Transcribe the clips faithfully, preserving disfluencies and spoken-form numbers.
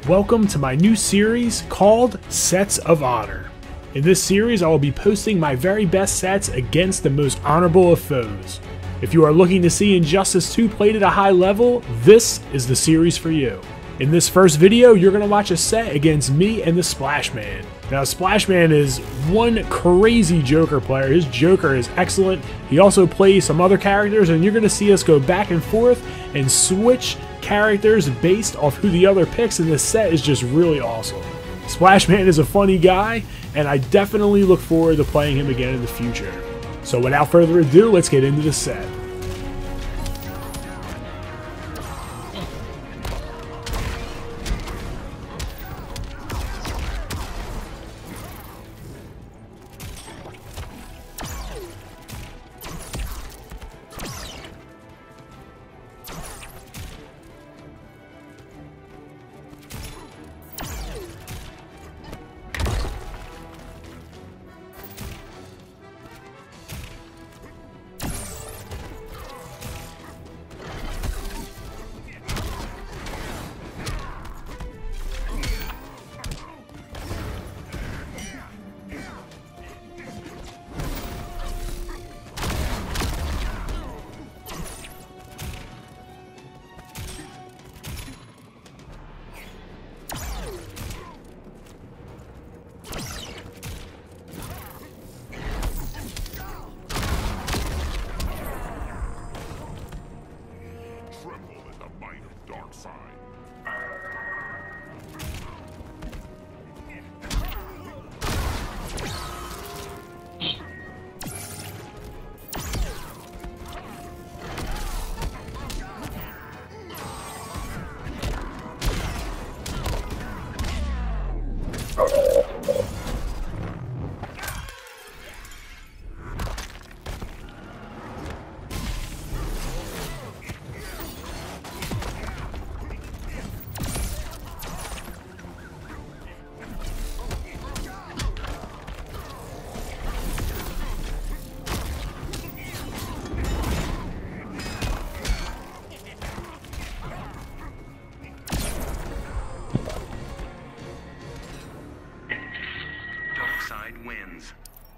Welcome to my new series called Sets of Honor. In this series, I will be posting my very best sets against the most honorable of foes. If you are looking to see Injustice two played at a high level, this is the series for you. In this first video, you're going to watch a set against me and the Splash Man. Now, Splash Man is one crazy Joker player. His Joker is excellent. He also plays some other characters, and you're going to see us go back and forth and switch characters based off who the other picks, and this set is just really awesome. Splash Man is a funny guy, and I definitely look forward to playing him again in the future. So without further ado, let's get into the set. Wins.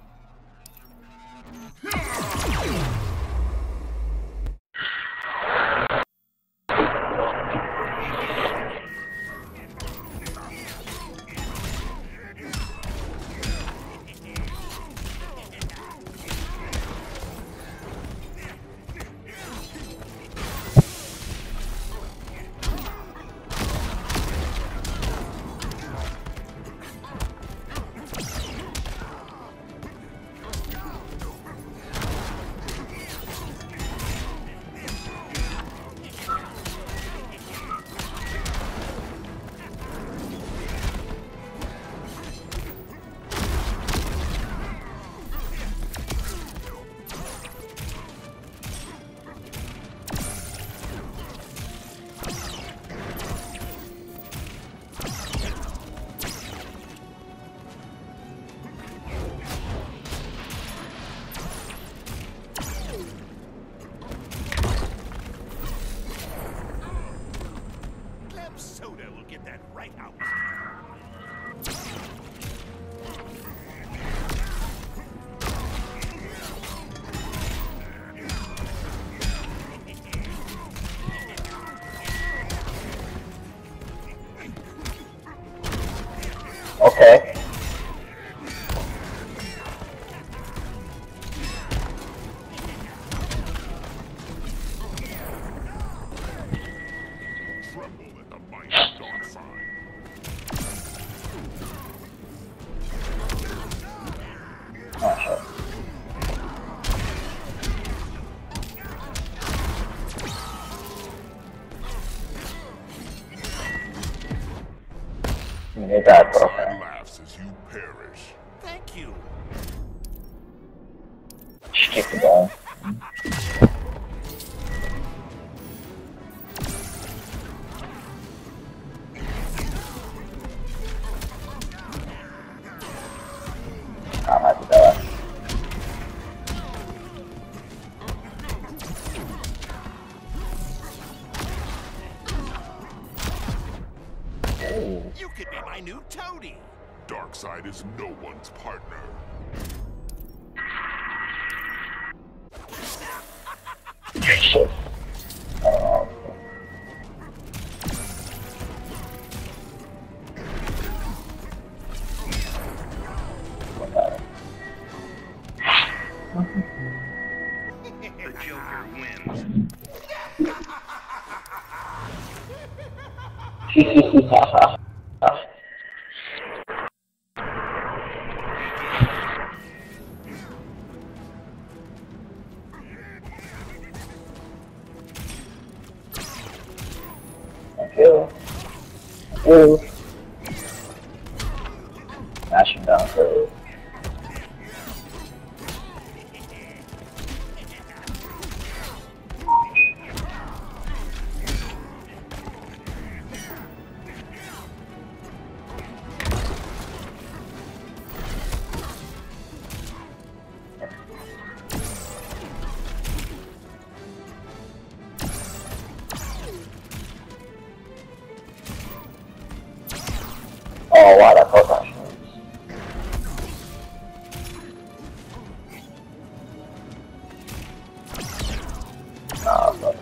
Soda will get that right out. Okay. Need that, bro. Laughs as you perish. Thank you. Just keep it going. I'm happy with that. Ooh. my new toady. Darkseid is no one's partner. Shit. Um, The Joker wins. Thank you. Thank you. Smashing down through. Oh wow, that proton shoots. Nah, but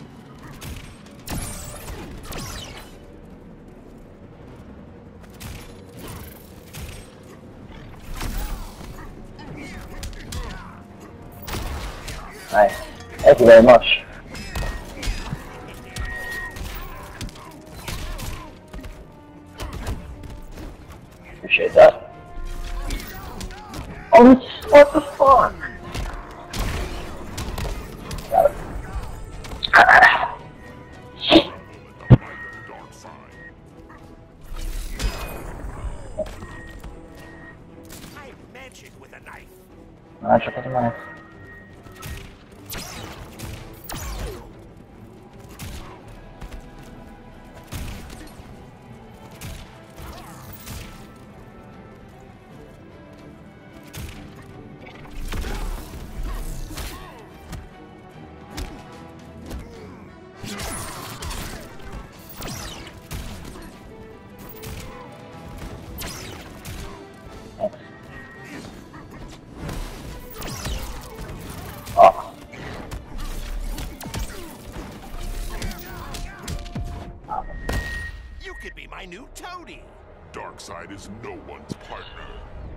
nice. Thank you very much. Appreciate that. Oh, it's- what the fuck? Got it. I magic with a knife. Magic with a knife. Oh. You could be my new toady. Darkseid is no one's partner.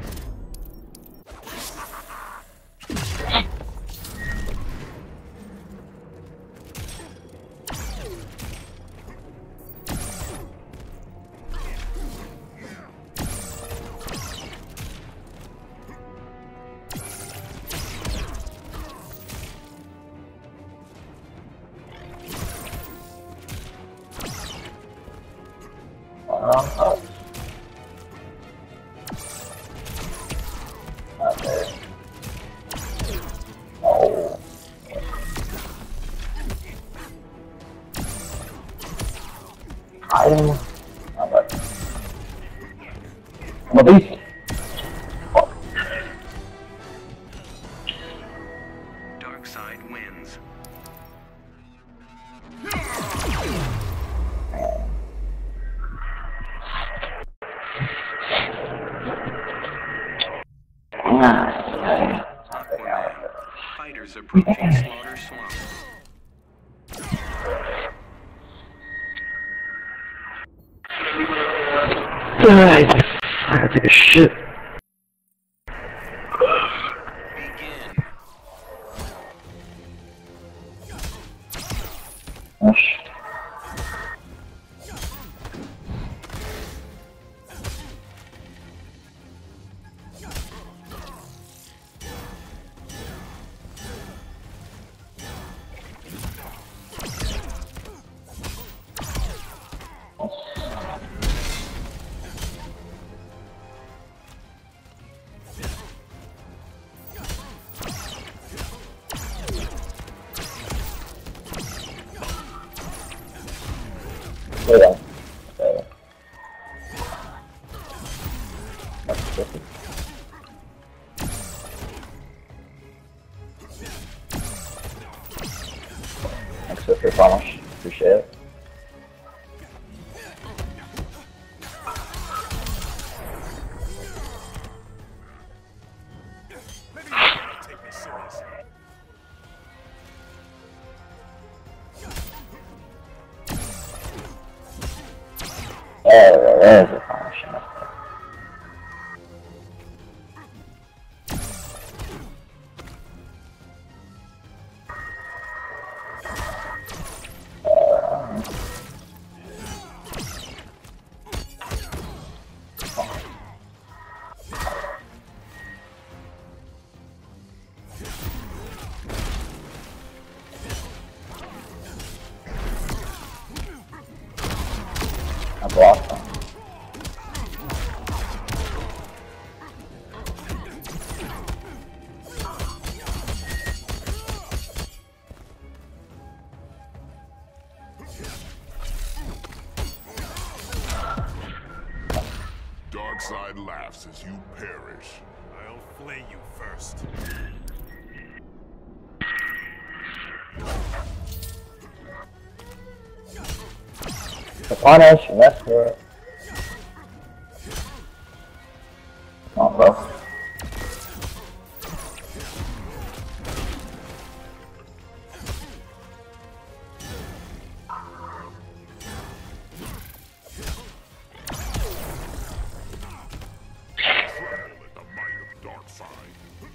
Oh. Okay. Oh. I don't know. I'm like, I'm a beast. Fuck. Darkseid wins. Fighters approaching Slaughter Swamp. I gotta take a shit. Begin. Oh shit. Wait on. Okay. That's tricky. Thanks for your promise. Appreciate it. me seriously. There, there's a function up there. I blocked them. Darkseid laughs as you perish. I'll flay you first. The punish, that's good. Oh, bro. The might of Darkseid.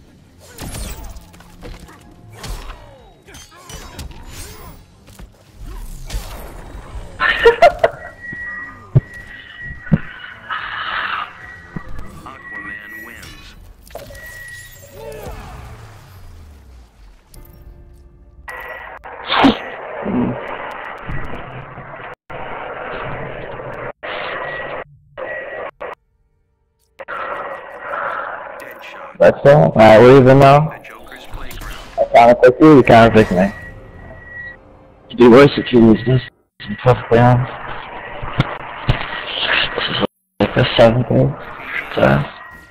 Aquaman wins. Deadshot. That's it. Alright, we're even now. The Joker's playground. I counterpick you, you counterpick me. You do worse if you lose this, to be perfectly honest. This is like the seventh game. So.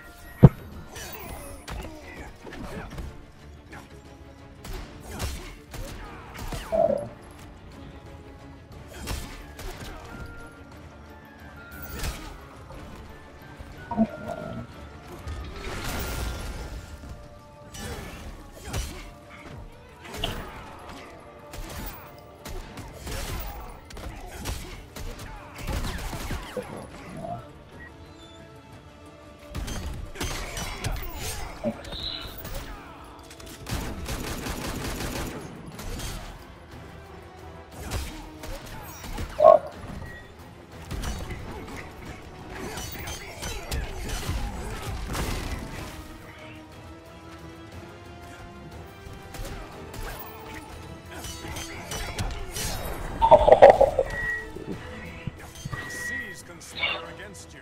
Seas conspire against you.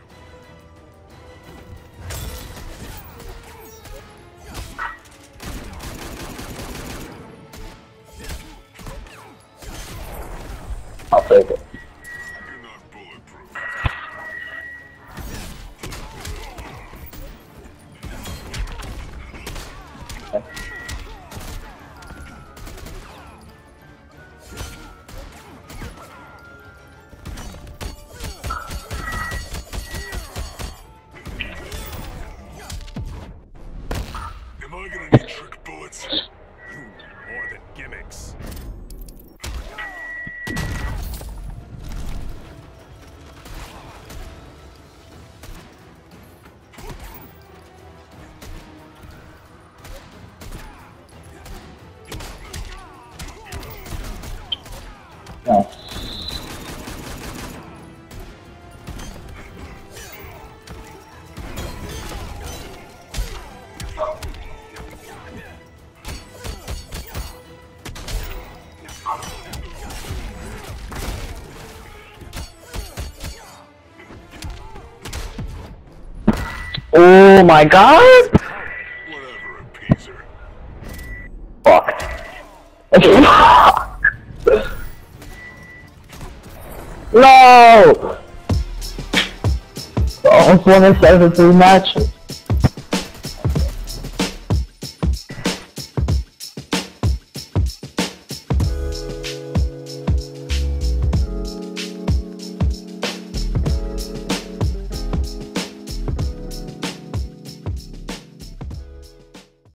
I'll take it. You're not bulletproof. Am I gonna need trick bullets? You need more than gimmicks. Nice. Oh my god! Whatever, appeaser. Fuck. Okay. No! Almost won a seven three match.